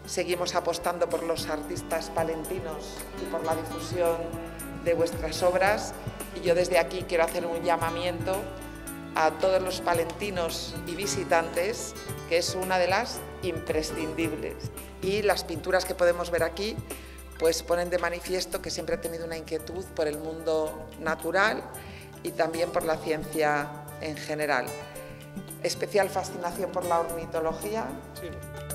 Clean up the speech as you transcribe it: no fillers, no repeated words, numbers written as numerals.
seguimos apostando por los artistas palentinos y por la difusión de vuestras obras, y yo desde aquí quiero hacer un llamamiento a todos los palentinos y visitantes, que es una de las imprescindibles. Y las pinturas que podemos ver aquí pues ponen de manifiesto que siempre he tenido una inquietud por el mundo natural y también por la ciencia en general. Especial fascinación por la ornitología. Sí.